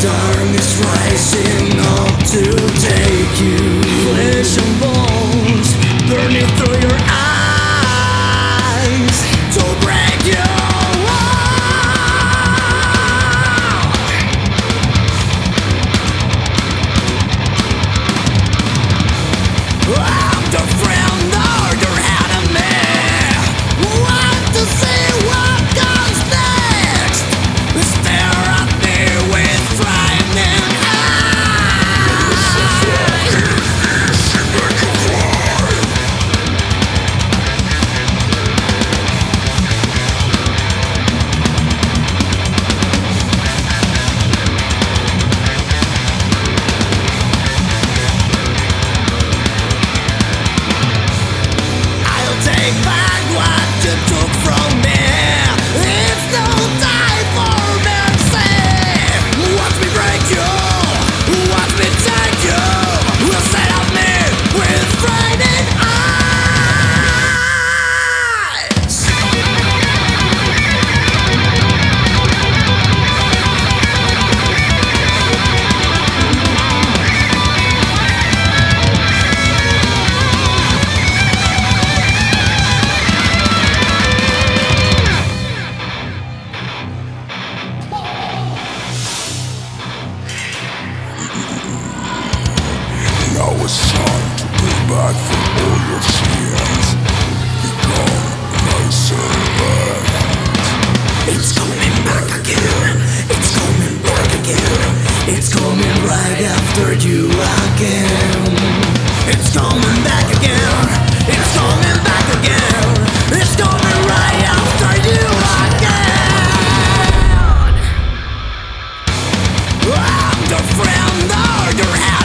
Time is rising up to take you. Flesh and bones burning through your eyes to break you. I'm the friend or your enemy. Want to see what comes next? Stare at me with frightening eyes. I'll take back what you took from me. It's no time for mercy. Watch me break you, watch me take you. Will set up me with frightening eyes. Now it's time to pay back for all your sins. Become my servant. It's coming back again. It's coming back again. It's coming right after you again. It's coming back again. It's coming back again. It's coming right after you again. I'm the friend or your